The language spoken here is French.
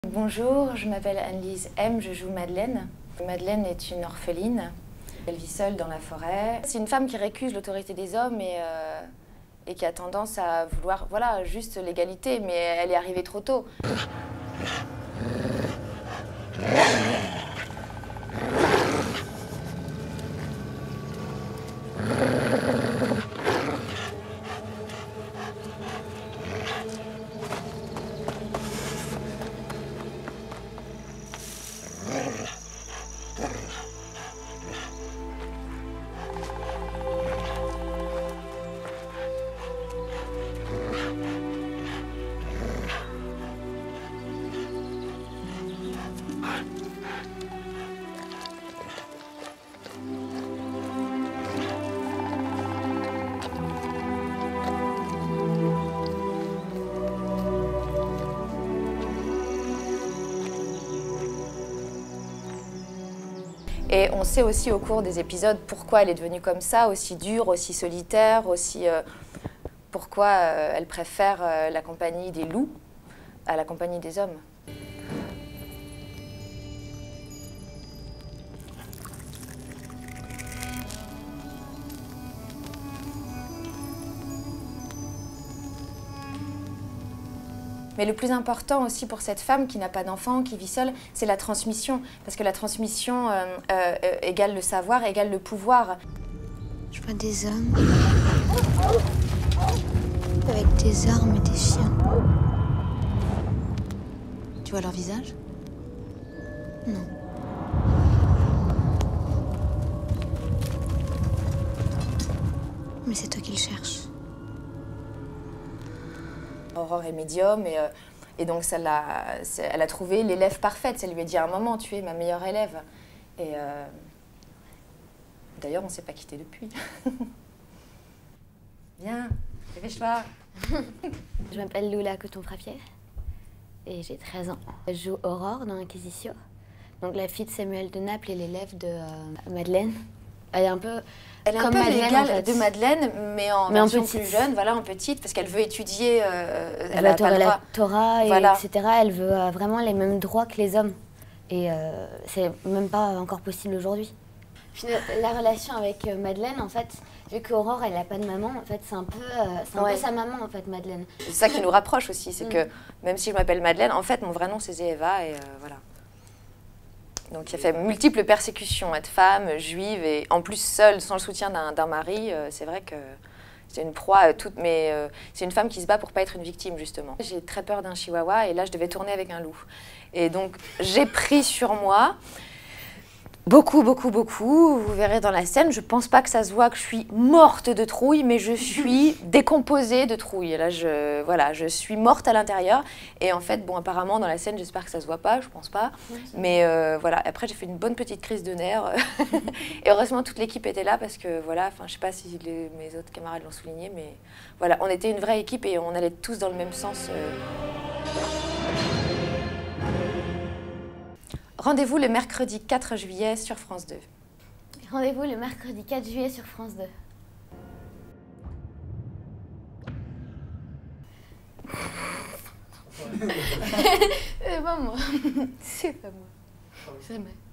Bonjour, je m'appelle Anne-Lise M, je joue Madeleine. Madeleine est une orpheline. Elle vit seule dans la forêt. C'est une femme qui récuse l'autorité des hommes et qui a tendance à vouloir, voilà, juste l'égalité, mais elle est arrivée trop tôt. Et on sait aussi au cours des épisodes pourquoi elle est devenue comme ça, aussi dure, aussi solitaire, aussi pourquoi elle préfère la compagnie des loups à la compagnie des hommes. Mais le plus important aussi pour cette femme qui n'a pas d'enfant, qui vit seule, c'est la transmission. Parce que la transmission égale le savoir, égale le pouvoir. Je vois des hommes avec des armes et des chiens. Tu vois leur visage? Non. Mais c'est toi qui le cherches. Aurore est médium et donc elle a trouvé l'élève parfaite. Ça lui a dit à un moment, tu es ma meilleure élève. Et d'ailleurs, on ne s'est pas quitté depuis. Viens, dépêche-toi. Je m'appelle Loula Coton-Frappier et j'ai 13 ans. Je joue Aurore dans Inquisition, donc la fille de Samuel de Naples et l'élève de Madeleine. Elle est un peu comme Madeleine, l'égale en fait. de Madeleine, mais en version plus jeune, voilà, en petite, parce qu'elle veut étudier, elle a pas le droit. La Torah, Voilà. etc. Elle veut vraiment les mêmes droits que les hommes. Et c'est même pas encore possible aujourd'hui. La relation avec Madeleine, en fait, vu qu'Aurore, elle n'a pas de maman, en fait, c'est un peu sa maman, en fait, Madeleine. C'est ça qui nous rapproche aussi, c'est que même si je m'appelle Madeleine, en fait, mon vrai nom, c'est Zéeva, et voilà. Donc il a fait multiples persécutions, être femme, juive, et en plus seule, sans le soutien d'un mari, c'est vrai que c'est une proie toute, mais c'est une femme qui se bat pour pas être une victime, justement. J'ai très peur d'un chihuahua, et là, je devais tourner avec un loup. Et donc, j'ai pris sur moi beaucoup, beaucoup, beaucoup. Vous verrez dans la scène, je pense pas que ça se voit que je suis morte de trouille, mais je suis décomposée de trouille. Et là, je suis morte à l'intérieur. Et en fait, bon, apparemment, dans la scène, j'espère que ça se voit pas, je pense pas. Mais voilà, après, j'ai fait une bonne petite crise de nerfs. Et heureusement, toute l'équipe était là parce que, voilà, enfin, je sais pas si mes autres camarades l'ont souligné, mais voilà, on était une vraie équipe et on allait tous dans le même sens. Rendez-vous le mercredi 4 juillet sur France 2. Rendez-vous le mercredi 4 juillet sur France 2. C'est pas moi. C'est pas moi. Jamais.